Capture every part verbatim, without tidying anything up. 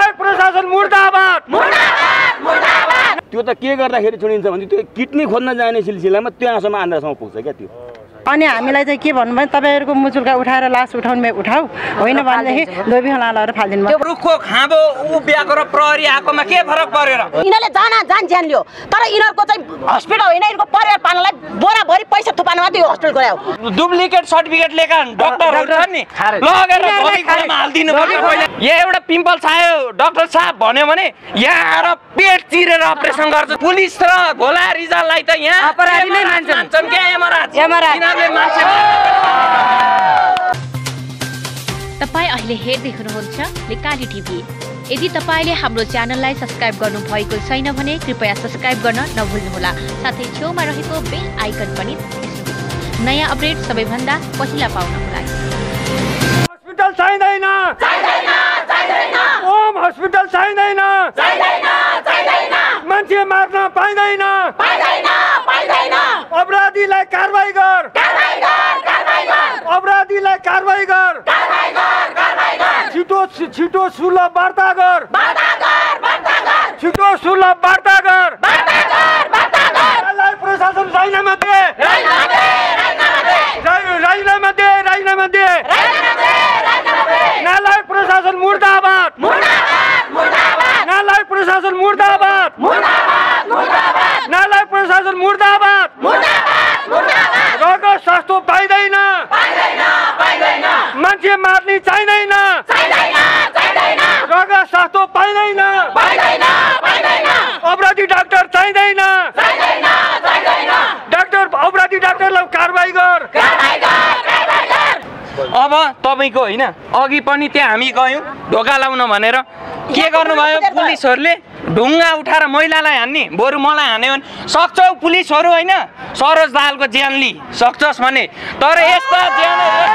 नालायक प्रशासन मुर्दाबाद मुर्दाबाद मुर्दाबाद। त्यो त के गर्दाखेरि छुडिन्छ भने त्यो किडनी खोज्न जाने सिलसिलामा त्यहाँसम्म आन्द्रासम्म पुग्छ क्या त्यो। अनि हामीलाई चाहिँ के भन्नु भने तपाईँहरूको मुचुल्का उठाएर लास उठाउनु उठाऊ होइन भनेदेखि दोबी होला लगाएर फालिदिनु त्यो रुखको खाँबो उ बिहाको र प्रहरी आएकोमा के फरक पर्यो र? यिनीहरूले जान जान ज्यान लियो तर यिनीहरूको चाहिँ हस्पिटल होइन यिनीहरूको परिवार पाल्नलाई बोराभरि पैसा थुपानमा त्यो हस्पिटल गयो। डुप्लिकेट सर्टिफिकेट लिएका डाक्टरहरू छन् नि लगेर बडी खोलामा हाल्दिनु पर्यो पहिला। यहाँ एउटा पिम्पल्स आयो डाक्टर साहब भन्यो भने यहाँ आएर पेट चिरेर अपरेसन गर्छ। पुलिस र घोला रिजाललाई त यहाँ अपराधी नै मान्छन् क्या यमराज यमराज। तपाईँ अहिले हेर्दै हुनुहुन्छ लेकाली टिभी। यदि तपाईँले हाम्रो च्यानललाई सब्स्क्राइब गर्नु भएको छैन भने कृपया सब्स्क्राइब गर्न नभुल्नुहोला। साथै छेउमा रहेको बेल आइकन पनि थिच्नुहोला नयाँ अपडेट सबैभन्दा पहिला पाउनको लागि। हस्पिटल चाहिँदैन चाहिँदैन चाहिँदैन ओम हस्पिटल चाहिँदैन चाहिँदैन चाहिँदैन मान्छे मार्न पाइँदैन पाइँदैन पाइँदैन अपराधीलाई कारबाही गर कारबाही गर कारबाही गर अपराधीलाई कारबाही गर कारबाही गर कारबाही गर छिटो छिटो सुलभ वार्ता गर वार्ता गर वार्ता गर छिटो सुलभ वार्ता गर वार्ता गर वार्ता गर। नालायक प्रशासन राजीनामा दे राजीनामा दे राजीनामा दे राजीनामा दे राजीनामा दे राजीनामा दे राजीनामा दे। नालायक प्रशासन मुर्दाबाद मुर्दाबाद मुर्दाबाद नालायक प्रशासन मुर्दाबाद मुर्दाबाद मुर्दाबाद नालायक प्रशासन मुर्दाबाद मुर्दाबाद मुर्दाबाद। रगत सस्तो पाइँदैन पाइँदैन पाइँदैन मान्छे मार्ने चाहिँदैन चाहिँदैन चाहिँदैन रगत सस्तो पाइँदैन पाइँदैन पाइँदैन अपराधी डाक्टर चाहिँदैन चाहिँदैन चाहिँदैन डाक्टर अपराधी डाक्टरलाई कारबाही गर कारबाही गर कारबाही गर। अब तपाईँको होइन अघि पनि त्यहाँ हामी गयौँ ढोका लाउन भनेर के गर्नुभयो पुलिसहरूले ढुङ्गा उठाएर महिलालाई हान्ने बरु मलाई हान्यो भने सक्छौ पुलिसहरू होइन सरोज दाहालको ज्यान लि सक्छस् भने तर यस्ता ज्यान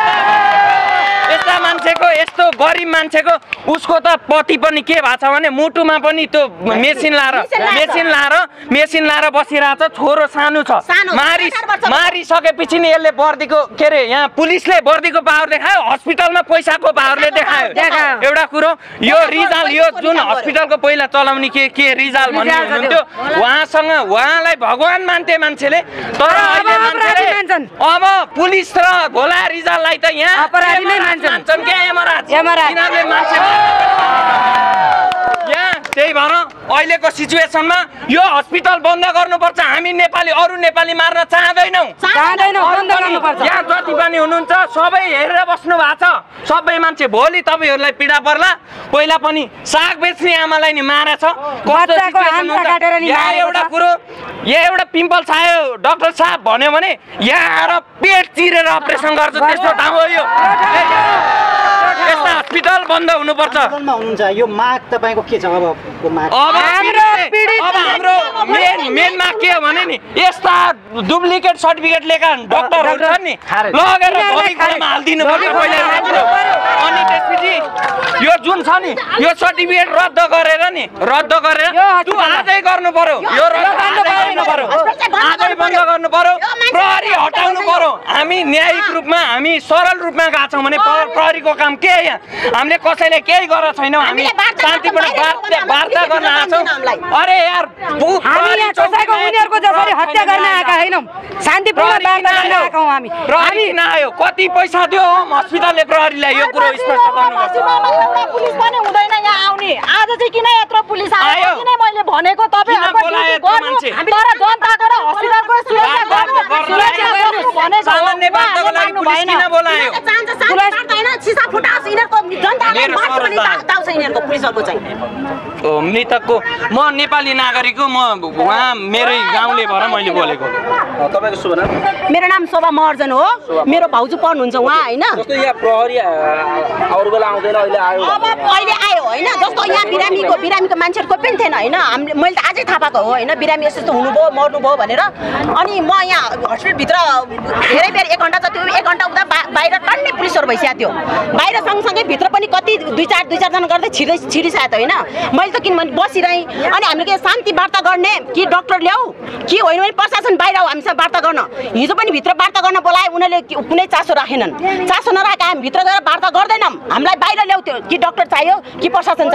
यस्ता मान्छेको यस्तो गरिब मान्छेको उसको त पति पनि के भएको छ भने मुटुमा पनि त्यो मेसिन लाएर मेसिन लाएर मेसिन लाएर बसिरहेछ छोरो सानो छ मारि मारिसकेपछि नि यसले वर्दीको के अरे यहाँ पुलिसले वर्दीको पावर देखायो हस्पिटलमा पैसाको पावरले देखायो एउटा कुरो यो रिजाल यो जुन हस्पिटलको पहिला चलाउने के के रिजाल भन्ने हुनुहुन्थ्यो उहाँसँग उहाँलाई भगवान मान्थे मान्छेले तर अहिले मान्छेले अब पुलिस र घोला रिजाललाई त यहाँ अपराधी नै मान्छन् क्या यमराज यमराज। यिनीहरूले मान्छे यहाँ त्यही भएर अहिलेको सिचुएसनमा यो हस्पिटल बन्द गर्नुपर्छ। हामी नेपाली अरू नेपाली मार्न चाहँदैनौँ यहाँ जति पनि हुनुहुन्छ सबै हेरेर बस्नु भएको छ सबै मान्छे भोलि तपाईँहरूलाई पीडा पर्ला। पहिला पनि साग बेच्ने आमालाई नि मारेछ यहाँ एउटा कुरो यहाँ एउटा पिम्पल्स आयो डाक्टर साहब भन्यो भने यहाँ आएर पेट चिरेर अपरेसन गर्छ त्यस्तो ठाउँ हो यो। यस्ता हस्पिटल बन्द हुनुपर्छ। हुनुहुन्छ यो माग तपाईँको के छ अब माग? अब हाम्रो मेन मेन माग के हो भने नि यस्ता डुप्लिकेट सर्टिफिकेट लिएका डाक्टरहरू छन् नि लगेर बडी खोलामा हाल्दिनु पर्यो पहिला। अनि त्यसपछि यो जुन छ नि यो सर्टिफिकेट रद्द गरेर नि रद्द गरेर त्यो आजै गर्नु पर्यो यो रद्द गर्नु पर्यो आजै बन्द गर्नु पर्यो प्रहरी हटाउनु पर्यो। हामी न्यायिक रूपमा हामी सरल रूपमा गएको छौँ भने प्रहरीको काम के यहाँ हामीले कसैले केही गरेर छैनौँ। हामी शान्तिपूर्ण वार्ता गर्न आएको छौँ। अरे यार उनीहरूको जसरी हत्या गर्न आएका होइनौँ शान्तिपूर्ण वार्ता गर्न आएका हौँ हामी। प्रहरी नआयो कति पैसा दियो हस्पिटलले प्रहरीलाई यो कुरो स्पष्ट गर्नुपर्छ। पुलिस पनि हुँदैन यहाँ आउने आज चाहिँ किन यत्रो पुलिस आयो किन मैले भनेको तपाईँहरुको तर जनताको र हस्पिटलको सुरक्षा गर्नु भने सामान्य वार्ताको लागि पुलिस किन बोलायो? हैन छिसा फुटास यिनीहरुको जनताले मात्र पनि ताउँछ यिनीहरुको पुलिसहरुको चाहिँ मृतकको म नेपाली नागरिक हो। म उहाँ मेरै गाउँले भएर मैले बोलेको। तपाईको शुभ नाम? मेरो नाम शोभा महर्जन हो। मेरो भाउजू पर्नुहुन्छ उहाँ हैन। जस्तो यहाँ प्रहरी अरु बेला आउँदैन अहिले आयो अब अहिले आयो हैन जस्तो यहाँ बिरामीको बिरामीको मान्छेहरुको पनि थिएन हैन हामीले मैले त आजै थाहा पाएको हो हैन बिरामी यस्तो हुनुभयो मर्नुभयो भनेर। अनि म यहाँ हस्पिटल भित्र धेरै बेर एक घण्टा जति एक घण्टा उता बाहिर टन्नै पुलिसहरु भइसक्यो थियो। बाहिर सँगसँगै भित्र पनि कति दुई चार दुई चार जना गर्दै छिर्दै छिरिसक्यो त हैन। मैले त किनभने बसिरहेँ अनि हामीले के शान्ति वार्ता गर्ने कि डाक्टर ल्याऊ कि होइन भने प्रशासन बाहिर आऊ हामीसँग वार्ता गर्न। हिजो पनि भित्र वार्ता गर्न बोलाए उनीहरूले कुनै चासो राखेनन्। चासो नराखेका हामी भित्र गएर वार्ता गर्दैनौँ। हामीलाई बाहिर ल्याउ त्यो कि डाक्टर चाहियो कि प्रशासन चाहियो हामी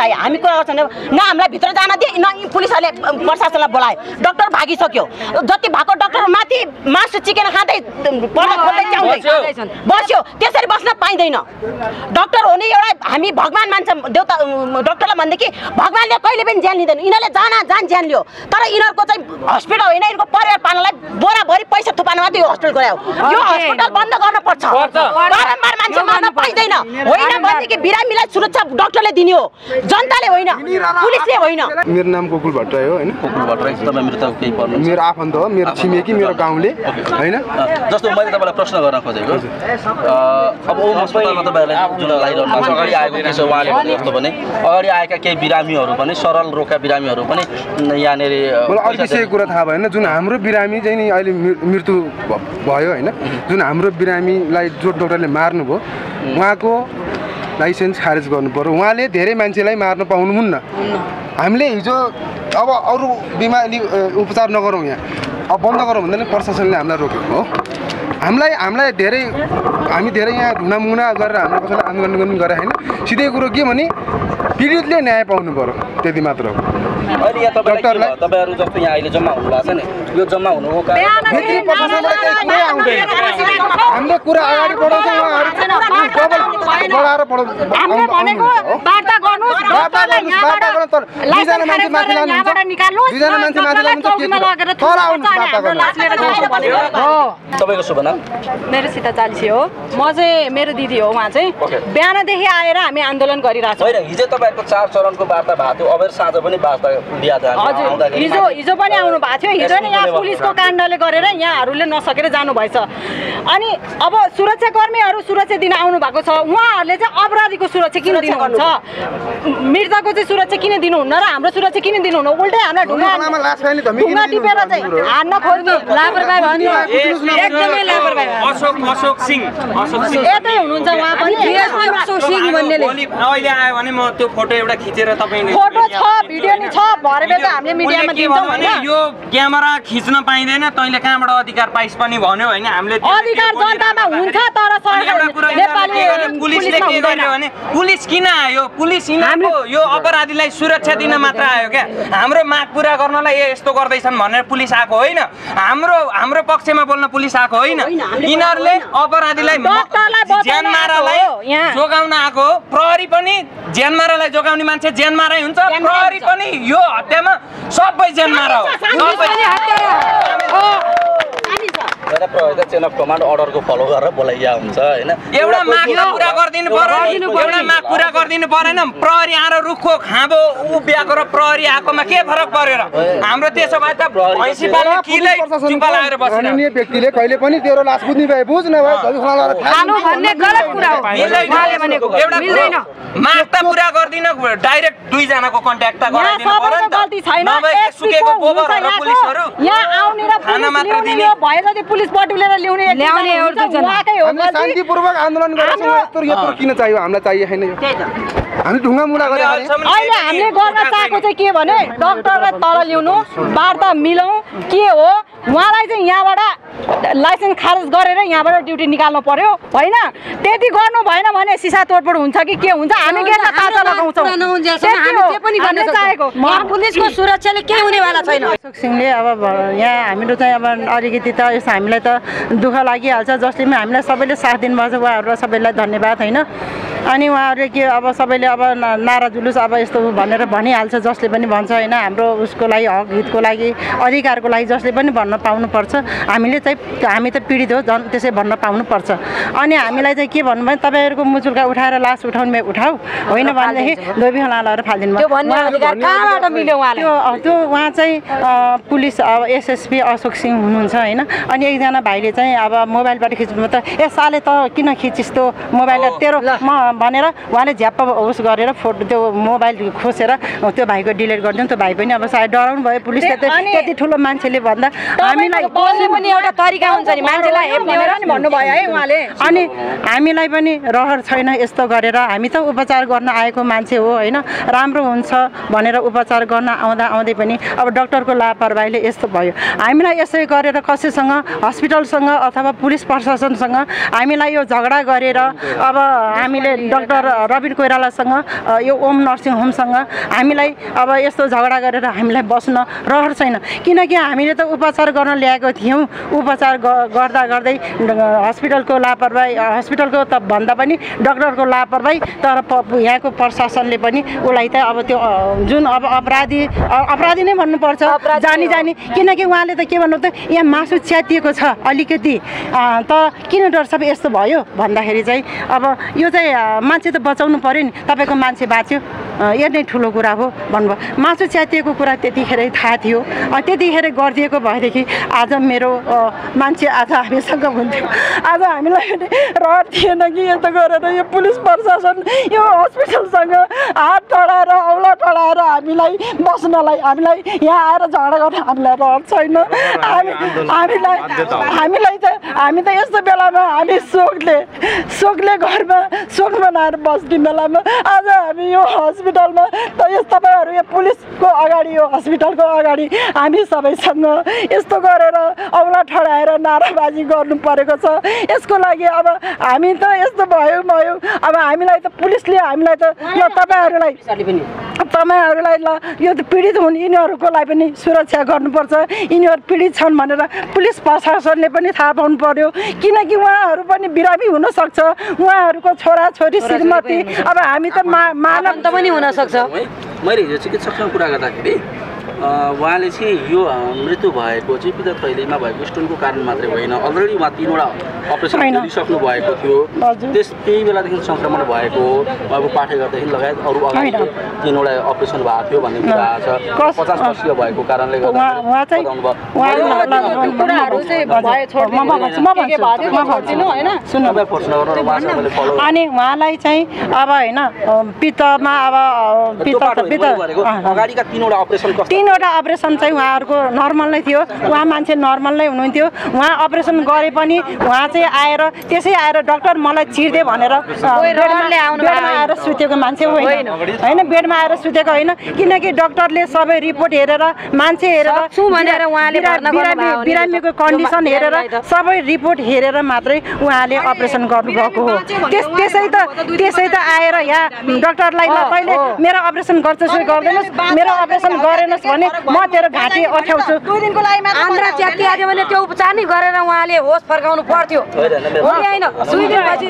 कुरा गर्छन् न हामीलाई भित्र जान दिए न पुलिसहरूले प्रशासनलाई बोलायो डक्टर भागिसक्यो जति भएको डक्टर माथि मासु चिकेन खाँदै पर्दा खोल्दै च्याउँदै बस्यो त्यसरी बस्न पाइँदैन डक्टर हो नि एउटा हामी भगवान मान्छ देउता डक्टरलाई भनेदेखि भगवानले कहिले पनि ज्यान लिँदैन यिनीहरूले जान जान ज्यान लियो तर यिनीहरूको चाहिँ हस्पिटल होइन यिनीहरूको परिवार पाल्नलाई बोराभरि पैसा थुपार्न मात्रै यो हस्पिटल गरायो यो हस्पिटल बन्द गर्नुपर्छ बारम्बार मान्छे मर्न पाइँदैन होइन भनेदेखि बिरामीलाई सुरक्षा डक्टरले दिने हो जनताले होइन पुलिसले होइन मेरो नाम गोकुल भट्टराई हो होइन गोकुल भट्टराई तपाईँ मेरो त केही पर्नु मेरो आफन्त हो मेरो छिमेकी मेरो गाउँले होइन जस्तो मैले तपाईँलाई प्रश्न गर्न खोजेको अब ओम अस्पतालमा तपाईँहरूलाई जुन लगाइरहनु भएको छ अगाडि आएको के छ उहाँले भने जस्तो भने अगाडि आएका केही बिरामीहरू पनि सरल रोगका बिरामीहरू पनि यहाँनिर मलाई अलिक त्यसै कुरा थाहा भएन जुन हाम्रो बिरामी चाहिँ नि अहिले मृत्यु भयो होइन जुन हाम्रो बिरामीलाई जो डक्टरले मार्नुभयो उहाँको लाइसेन्स खारेज गर्नु पर्यो उहाँले धेरै मान्छेलाई मार्न पाउनुहुन्न हामीले हिजो अब अरू बिमारी उपचार नगरौँ यहाँ अब बन्द गरौँ भन्दा नि प्रशासनले हामीलाई रोक्यो हो हामीलाई हामीलाई धेरै हामी धेरै यहाँ ढुनामुना गरेर हाम्रो कसैलाई आन्दोलन गर्नु गरे होइन सिधै कुरो के भने पीडितले न्याय पाउनु पर्यो त्यति मात्र हो अहिले यहाँ तपाईँलाई तपाईँहरू जस्तो यहाँ अहिले जम्मा हुनुभएको छ नि यो जम्मा हुनुको कारण हामीले कुरा अगाडि बढाउँछौँ बढाएर दुईजना मान्छे माथि लानुहुन्छ दुईजना मान्छे माथि लानुहुन्छ तल आउनुहोस् तपाईँको शुभ नाम मेरो सीता चालिसी हो म चाहिँ मेरो दिदी हो उहाँ चाहिँ बिहानदेखि आएर हामी आन्दोलन गरिरहेको छौँ होइन हिजो तपाईँहरूको चार चरणको वार्ता भएको थियो अबेर साँझ पनि वार्ता बिहा हजुर हिजो हिजो पनि आउनु भएको थियो हिजो नै यहाँ पुलिसको काण्डले गरेर यहाँहरूले नसकेर जानुभएछ अनि अब सुरक्षाकर्मीहरू सुरक्षा दिन आउनु भएको छ उहाँहरूले चाहिँ अपराधीको सुरक्षा किन दिनुहुन्छ मृतकको चाहिँ सुरक्षा किन दिनुहुन्न र हाम्रो सुरक्षा किन दिनुहुन्न उल्टै हामीलाई ढुङ्गा ढुङ्गा टिपेर चाहिँ हान्न खोज्ने लापरवाही भन्नु एकदमै लापरवाही अशोक अशोक सिंह अशोक सिंह यतै हुनुहुन्छ उहाँ पनि अशोक सिंह भन्नेले अहिले आयो भने म त्यो फोटो एउटा खिचेर तपाईँले फोटो छ भिडियो नि छ भरे बेला हामीले मिडियामा दिन्छौँ भने यो क्यामेरा खिच्न पाइँदैन तैँले कहाँबाट अधिकार पाइस् पनि भन्यो होइन हामीले अधिकार जनतामा हुन्छ तर नेपाली पुलिसले के गर्यो भने पुलिस किन आयो पुलिस यिनीहरूको यो अपराधीलाई सुरक्षा दिन मात्र आयो क्या हाम्रो माग पुरा गर्नलाई यस्तो गर्दैछन् भनेर पुलिस आएको होइन हाम्रो हाम्रो पक्षमा बोल्न पुलिस आएको होइन यिनीहरूले अपराधीलाई ज्यान मारालाई जोगाउन आएको प्रहरी पनि ज्यान मारालाई जोगाउने मान्छे ज्यान मारै हुन्छ प्रहरी पनि यो हत्यामा सबै ज्यान मारा हो प्रहरी चेन अफ कमान्ड अर्डरको फलो गरेर बोलाइया हुन्छ होइन एउटा माग पुरा गरिदिनु पर्यो एउटा माग पुरा गरिदिनु परेन प्रहरी आएर रुखको खाँबो उभ्याएको र प्रहरी आएकोमा के फरक पर्यो र हाम्रो त्यसो भए त भैँसी पाल्ने किलै चुप्पा लागेर बस्ने व्यक्तिले कहिले पनि तेरो लास बुझ्ने भए बुझ नभए खानु भन्ने गलत कुरा हो उहाँले भनेको एउटा मिल्दैन माग त पुरा गर्दिन डाइरेक्ट दुईजनाको कन्ट्याक्ट त गराइदिनु पर्यो नि त नभए सुकेको गोबरहरू पुलिसहरू यहाँ आउने र खाना मात्र दिने भए जति पुलिस पटुलेर ल्याउने ल्याउने हामी शान्तिपूर्वक आन्दोलन गरेछौँ यत्रो यत्रो किन चाहियो हामीलाई चाहिए छैन यो हामी ढुङ्गा मुला गरे अहिले हामीले गर्न चाहेको चाहिँ के भने डक्टरलाई तल ल्याउनु वार्ता मिलाउँ के हो उहाँलाई चाहिँ यहाँबाट लाइसेन्स खारेज गरेर यहाँबाट ड्युटी निकाल्नु पर्यो होइन त्यति गर्नु भएन भने सिसा तोडफोड हुन्छ कि के हुन्छ हामी गेटमा ताजा लगाउँछौँ पुलिसको सुरक्षाले केही हुनेवाला छैन अशोक सिंहले अब यहाँ हाम्रो चाहिँ अब अलिकति त यस हामीलाई त दुःख लागिहाल्छ जसले पनि हामीलाई सबैले साथ दिनुभएको छ उहाँहरूलाई सबैलाई धन्यवाद होइन अनि उहाँहरूले के अब सबैले अब नारा जुलुस अब यस्तो भनेर भनिहाल्छ जसले पनि भन्छ होइन हाम्रो उसको लागि हक हितको लागि अधिकारको लागि जसले पनि भन्न पाउनुपर्छ हामीले चाहिँ हामी त पीडित हो झन् त्यसै भन्न पाउनुपर्छ अनि हामीलाई चाहिँ के भन्नु भने तपाईँहरूको मुचुल्का उठाएर लास उठाउनु उठाऊ होइन भनेदेखि दोबीखोला लगेर फालिदिनु भयो त्यो उहाँ चाहिँ पुलिस अब एसएसपी अशोक सिंह हुनुहुन्छ होइन अनि एकजना भाइले चाहिँ अब मोबाइलबाट खिच्नु त ए साले त किन खिचिस् त्यो मोबाइल तेरो म भनेर उहाँले झ्याप्प उस गरेर फोटो त्यो मोबाइल खोसेर त्यो भाइको डिलिट गरिदिनु त्यो भाइ पनि अब सायद डराउनु भयो पुलिसले त्यति ठुलो मान्छेले भन्दा हामीलाई पनि एउटा तरिका हुन्छ नि मान्छेलाई हेप्ने हो नि भन्नुभयो है उहाँले अनि हामीलाई पनि रहर छैन यस्तो गरेर हामी त उपचार गर्न आएको मान्छे हो होइन राम्रो हुन्छ भनेर उपचार गर्न आउँदा आउँदै पनि अब डक्टरको लापरवाहीले यस्तो भयो हामीलाई यसै गरेर कसैसँग हस्पिटलसँग अथवा पुलिस प्रशासनसँग हामीलाई यो झगडा गरेर अब हामीले डाक्टर रबिन कोइरालासँग यो ओम नर्सिङ होमसँग हामीलाई अब यस्तो झगडा गरेर हामीलाई बस्न रहर छैन किनकि हामीले त उपचार गर्न ल्याएको थियौँ उपचार गर्दा गर्दै हस्पिटलको लापरवाही हस्पिटलको त भन्दा पनि डाक्टरको लापरवाही तर यहाँको प्रशासनले पनि उसलाई त अब त्यो जुन अब अपराधी अपराधी नै भन्नुपर्छ जानी जानी किनकि उहाँले त के भन्नु त यहाँ मासु च्यातिएको छ अलिकति त किन डर सब यस्तो भयो भन्दाखेरि चाहिँ अब यो चाहिँ मान्छे त बचाउनु पर्यो नि तपाईँको मान्छे बाँच्यो यो नै ठुलो कुरा हो भन्नुभयो मासु च्यातिएको कुरा त्यतिखेरै थाहा थियो त्यतिखेर गरिदिएको भएदेखि आज मेरो मान्छे आज हामीसँग हुन्थ्यो आज हामीलाई रहर थिएन कि यस्तो गरेर यो पुलिस प्रशासन यो हस्पिटलसँग हात टढाएर औला टढाएर हामीलाई बस्नलाई हामीलाई यहाँ आएर झगडा गर्न हामीलाई रहर छैन हामी हामीलाई हामीलाई त हामी त यस्तो बेलामा हामी शोकले शोकले घरमा शोक मनाएर बस्ने बेलामा आज हामी यो हस्पिटलमा त यस तपाईँहरू यो पुलिसको अगाडि यो हस्पिटलको अगाडि हामी सबैसँग यस्तो गरेर औला ठडाएर नाराबाजी गर्नु परेको छ यसको लागि अब हामी त यस्तो भयो भयो अब हामीलाई त पुलिसले हामीलाई त ल तपाईँहरूलाई तपाईँहरूलाई ल यो त पीडित हुन् यिनीहरूको लागि पनि सुरक्षा गर्नुपर्छ यिनीहरू पीडित छन् भनेर पुलिस प्रशासनले पनि थाहा पाउनु पर्यो किनकि उहाँहरू पनि बिरामी हुनसक्छ उहाँहरूको छोराछोरी श्रीमती अब हामी त मा मानव त पनि हुनसक्छ मैले हिजो चिकित्सकसँग कुरा गर्दाखेरि उहाँले चाहिँ यो मृत्यु भएको चाहिँ पिता थैलीमा भएको स्टोनको कारण मात्रै होइन अलरेडी उहाँ तिनवटा अपरेसन गरिसक्नु भएको थियो त्यस त्यही बेलादेखि सङ्क्रमण भएको अब पाठे गर्दाखेरि लगायत अरू अगाडि तिनवटा अपरेसन भएको थियो भन्ने कुरा छ पचास वर्षीय भएको कारणले गर्दा अनि उहाँलाई चाहिँ अब होइन पित्तमा अब अगाडिका तिनवटा अपरेसन तीनवटा अपरेसन चाहिँ उहाँहरूको नर्मल नै थियो उहाँ मान्छे नर्मल नै हुनुहुन्थ्यो उहाँ अपरेसन गरे पनि उहाँ चाहिँ आएर त्यसै आएर डाक्टर मलाई चिर्दे भनेर बेडमा आएर सुतेको मान्छे होइन होइन बेडमा आएर सुतेको होइन किनकि डाक्टरले सबै रिपोर्ट हेरेर मान्छे हेरेर भनेर उहाँले बिरामीको कन्डिसन हेरेर सबै रिपोर्ट हेरेर मात्रै उहाँले अपरेसन गर्नुभएको हो त्यस त्यसै त त्यसै त आएर यहाँ डाक्टरलाई ल तैँले मेरो अपरेसन गर्छस् कि गर्दैनस् मेरो अपरेसन गरेनस् भने म तेरो घाँटी अठ्याउँछु आन्द्रा च्यातिहाल्यो भने त्यो उपचार नै गरेर उहाँले होस फर्काउनु पर्थ्यो होइन दुई दिनपछि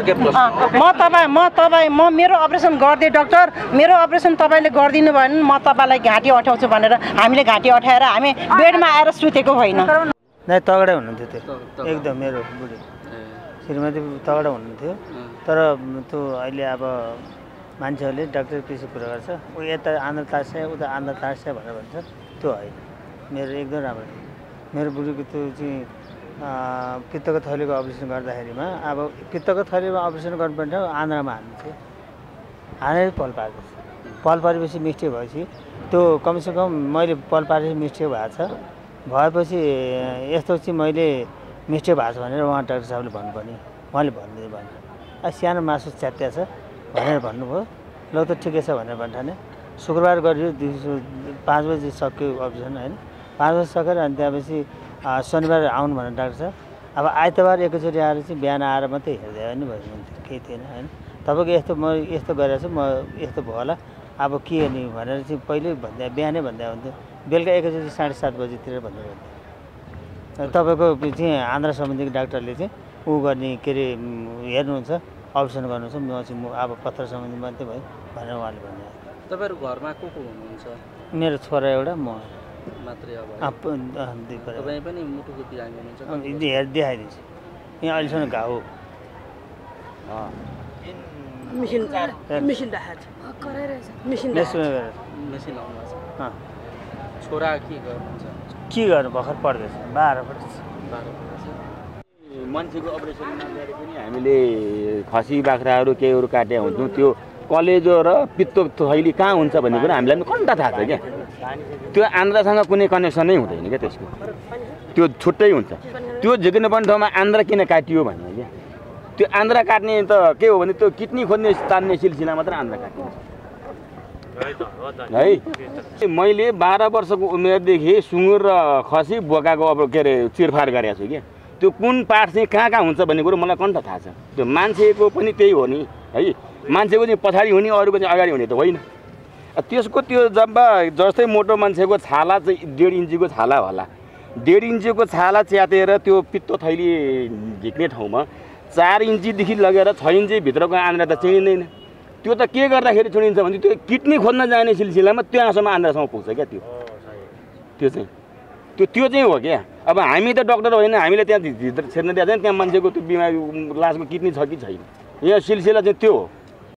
म तपाईँ म तपाईँ म मेरो अपरेसन गरिदिएँ डाक्टर मेरो अपरेसन तपाईँले गरिदिनु भयो भने म तपाईँलाई घाँटी अठ्याउँछु भनेर हामीले घाँटी अठ्याएर हामी बेडमा आएर सुतेको होइन नै तगडा हुनुहुन्थ्यो त्यो एकदम मेरो बुढी श्रीमती तगडा हुनुहुन्थ्यो तर त्यो अहिले अब मान्छेहरूले डाक्टर पछि कुरा गर्छ ऊ यता आन्द्रा तास्या उता आन्द्रा तास्या भनेर भन्छ त्यो होइन मेरो एकदम राम्रो मेरो बुढीको त्यो चाहिँ पित्तको थैलीको अपरेसन गर्दाखेरिमा अब पित्तको थैलीमा अपरेसन गर्नुपर्ने ठाउँ आन्द्रामा हान्थ्यो हानेर पल पारेको पल पारेपछि मिस्टेक भएपछि त्यो कमसेकम मैले पल पारेपछि मिस्टेक भएको छ भएपछि यस्तो चाहिँ मैले मिस्टेक भएको छ भनेर उहाँ डाक्टर साहबले भन्नुपर्ने उहाँले भनिदिनु भएन सानो मासु च्यात्या छ भनेर भन्नुभयो ल त ठिकै छ भनेर भन्ठाने शुक्रबार गरियो दिउँसो पाँच बजी सक्यो अपरेसन होइन पाँच बजी सकेर अनि त्यहाँपछि शनिबार आउनु भनेर डाक्टर साहब अब आइतबार एकैचोटि आएर चाहिँ बिहान आएर मात्रै हेर्दै पनि भयो हुन्थ्यो केही थिएन होइन तपाईँको यस्तो म यस्तो गरेर चाहिँ म यस्तो भयो होला अब के नि भनेर चाहिँ पहिल्यै भन्दा बिहानै भन्दा हुन्थ्यो बेलुका एकैचोटि साढे सात बजीतिर भनेर भन्थ्यो तपाईँको चाहिँ आन्द्रा सम्बन्धीको डाक्टरले चाहिँ ऊ गर्ने के अरे हेर्नुहुन्छ अपरेसन गर्नुहुन्छ म चाहिँ म अब पत्र सम्बन्धी मात्रै भयो भनेर उहाँले भन्नु तपाईँहरू घरमा को को हुनुहुन्छ मेरो छोरा एउटा म मात्रै अब दुई तपाईँ पनि मुटुको बिरामी हुनुहुन्छ हेर देखाइदिन्छु यहाँ अहिलेसम्म घाउ मेसिन मेसिन मेसिन मेसिन आउनुहुन्छ छोरा के गर्नुहुन्छ के गर्नु भर्खर पढ्दैछ बाह्र पढ्दैछ मान्छेको अपरेसन नगरे पनि हामीले खसी बाख्राहरू केहीहरू काट्या हुन्छौँ त्यो कलेजो र पित्तो थैली कहाँ हुन्छ भन्ने कुरा हामीलाई पनि कन्टा थाहा छ क्या त्यो आन्द्रासँग कुनै कनेक्सनै हुँदैन क्या त्यसको त्यो छुट्टै हुन्छ त्यो झिक्ने पनि ठाउँमा आन्द्रा किन काटियो भन्ने क्या त्यो आन्द्रा काट्ने त के हो भने त्यो किडनी खोज्ने तान्ने सिलसिला मात्र आन्द्रा काट्ने है मैले बाह्र वर्षको उमेरदेखि सुँगुर र खसी बोकाको अब के अरे चिरफार गरेको छु क्या त्यो कुन पार्ट चाहिँ कहाँ कहाँ हुन्छ भन्ने कुरो मलाई कन्ट थाहा छ त्यो मान्छेको पनि त्यही हो नि है मान्छेको चाहिँ पछाडि हुने अरूको चाहिँ अगाडि हुने त होइन त्यसको त्यो जब जस्तै मोटो मान्छेको छाला चाहिँ डेढ इन्चीको छाला होला डेढ इन्चीको छाला च्यातेर त्यो पित्तो थैली झिक्ने ठाउँमा चार इन्चीदेखि लगेर छ इन्चीभित्रको आन्द्रा त चिनिँदैन त्यो त के गर्दाखेरि चुनिन्छ भने त्यो किडनी खोज्न जाने सिलसिलामा त्यहाँसम्म आन्द्रासम्म पुग्छ क्या त्यो त्यो चाहिँ त्यो त्यो चाहिँ हो क्या अब हामी त डक्टर होइन हामीले त्यहाँ भित्र छिर्न दिएको छैन त्यहाँ मान्छेको त्यो बिमारी लासको किडनी छ कि छैन यहाँ सिलसिला चाहिँ त्यो हो